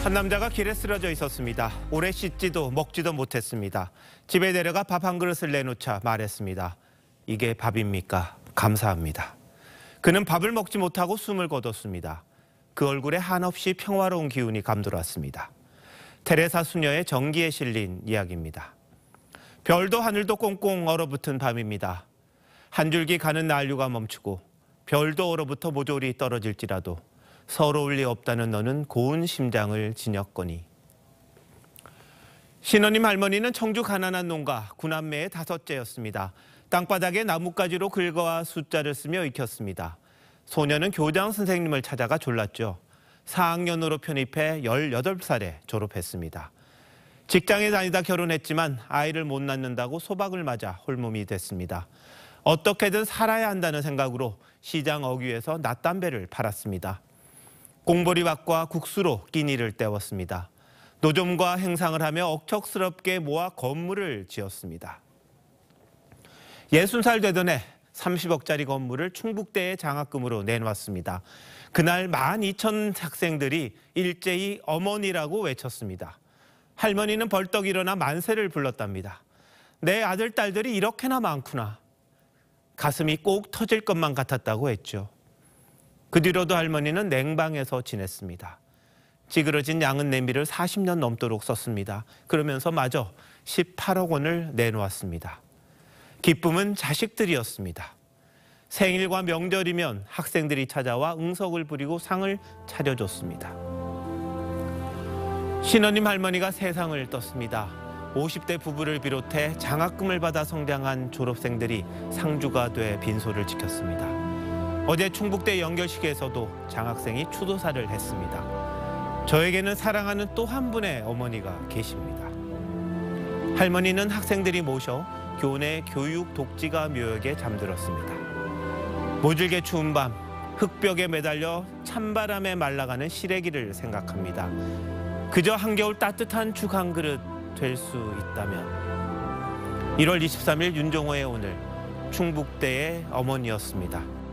한 남자가 길에 쓰러져 있었습니다. 오래 씻지도 먹지도 못했습니다. 집에 내려가 밥 한 그릇을 내놓자 말했습니다. 이게 밥입니까? 감사합니다. 그는 밥을 먹지 못하고 숨을 거뒀습니다. 그 얼굴에 한없이 평화로운 기운이 감돌았습니다. 테레사 수녀의 정기에 실린 이야기입니다. 별도 하늘도 꽁꽁 얼어붙은 밤입니다. 한 줄기 가는 난류가 멈추고 별도 얼어붙어 모조리 떨어질지라도 서러울 리 없다는 너는 고운 심장을 지녔거니. 신원님 할머니는 청주 가난한 농가 구남매의 다섯째였습니다. 땅바닥에 나뭇가지로 긁어와 숫자를 쓰며 익혔습니다. 소녀는 교장 선생님을 찾아가 졸랐죠. 4학년으로 편입해 18살에 졸업했습니다. 직장에 다니다 결혼했지만 아이를 못 낳는다고 소박을 맞아 홀몸이 됐습니다. 어떻게든 살아야 한다는 생각으로 시장 어귀에서 낫담배를 팔았습니다. 공보리밥과 국수로 끼니를 때웠습니다. 노점과 행상을 하며 억척스럽게 모아 건물을 지었습니다. 60살 되던 해 30억짜리 건물을 충북대에 장학금으로 내놓았습니다. 그날 12,000 학생들이 일제히 어머니라고 외쳤습니다. 할머니는 벌떡 일어나 만세를 불렀답니다. 내 아들, 딸들이 이렇게나 많구나. 가슴이 꼭 터질 것만 같았다고 했죠. 그 뒤로도 할머니는 냉방에서 지냈습니다. 찌그러진 양은 냄비를 40년 넘도록 썼습니다. 그러면서 마저 18억 원을 내놓았습니다. 기쁨은 자식들이었습니다. 생일과 명절이면 학생들이 찾아와 응석을 부리고 상을 차려줬습니다. 신원님 할머니가 세상을 떴습니다. 50대 부부를 비롯해 장학금을 받아 성장한 졸업생들이 상주가 돼 빈소를 지켰습니다. 어제 충북대 연결식에서도 장학생이 추도사를 했습니다. 저에게는 사랑하는 또 한 분의 어머니가 계십니다. 할머니는 학생들이 모셔 교내 교육 독지가 묘역에 잠들었습니다. 모질게 추운 밤 흙벽에 매달려 찬바람에 말라가는 시래기를 생각합니다. 그저 한겨울 따뜻한 죽 한 그릇 될 수 있다면. 1월 23일 윤종호의 오늘 충북대의 어머니였습니다.